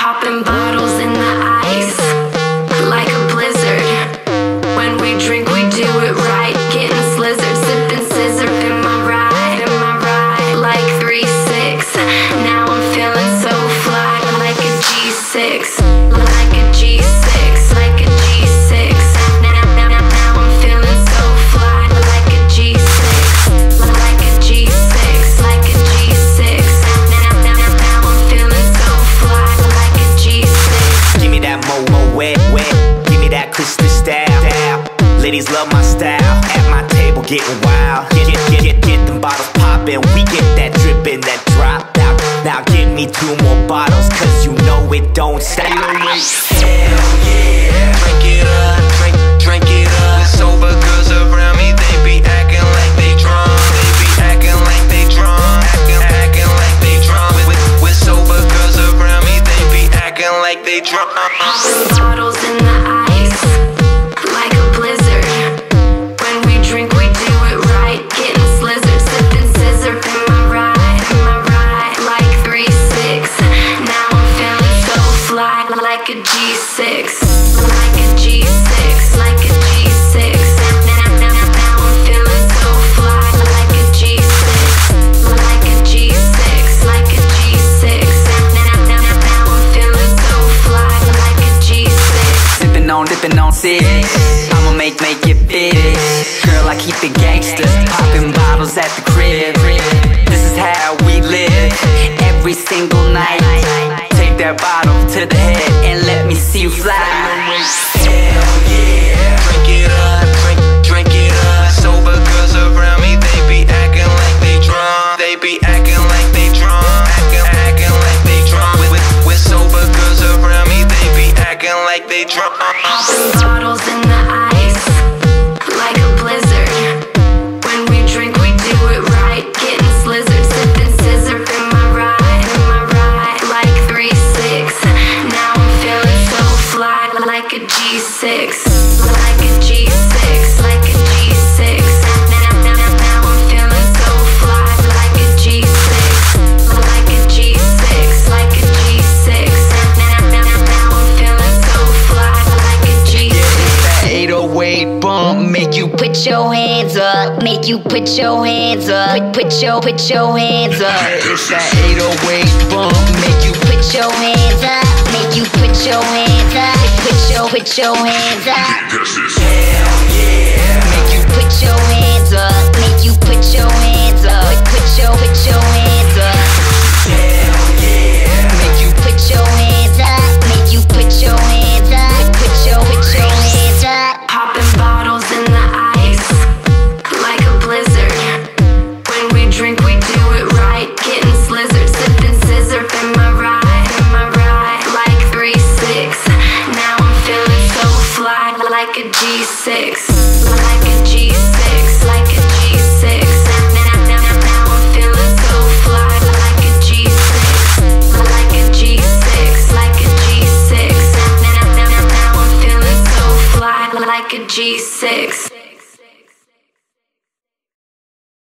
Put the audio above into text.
Popping bottles in the ice like a blizzard. When we drink, we do it right. Getting slizzard, sipping scissor in my ride, like 3-6. Now I'm feeling so fly, like a G6, like a G6, like a G6. Now I'm feeling so fly, like a G6, like a G6, like a G6. Now I'm feeling so fly, like a G6. Give me that mo wet, give me that crystal style. Ladies love my style, at my table getting wild. Get them bottles poppin', we get that drippin', that drop out. Now give me 2 more bottles, cause you know it don't stop. Hell yeah, drink it up, drink it up. Sober girls around me, they be acting like they drunk. They be acting like they drunk, acting like they drunk. With sober girls around me, they be acting like they drunk. Popping bottles in the ice like a blizzard. When we drink, we do it right. Getting slizzard, sipping scissor in my ride, like 3-6. Now I'm feeling so fly, like a G6, like a G6, like a G6. Now I'm feeling so fly, like a G6, like a G6, like a G6. Now I'm feeling so fly, like a G6. Dipping on 6. I'ma make it big. Girl, I keep it gangsta. Popping bottles at the crib. This is how we live every single night. Take that bottle to the head and let me see you fly. Hell yeah, drink it up, drink it up. Sober girls around me, they be acting like they drunk. They be acting like they drunk, acting like they drunk. With sober girls around me, they be acting like they drunk. Popping bottles in the ice like a blizzard. When we drink, we do it right. Getting slizzard, sipping scissor in my ride, like 3-6. Now I'm feeling so fly, like a G6, like a G6, like a G6. Now I'm feeling so fly, like a G6, like a G6, like a G6. Now I'm feeling so fly, like a G6. 808 bump, make you Put your hands up, make you put your hands up, put your hands up. It's that 808 bump, make you Put your hands up, make you put your hands up, put your hands up. Hell yeah, make you Put your hands up, make you put your hands up, put your hands up. hell yeah, make you Put your hands up, make you put your hands up, put your hands up. Popping bottles in the ice like a blizzard. When we drink, we do it right. Getting slizzard, sipping scissor in my ride, like 3-6. Now I'm feeling so fly, like a G6, like a G6.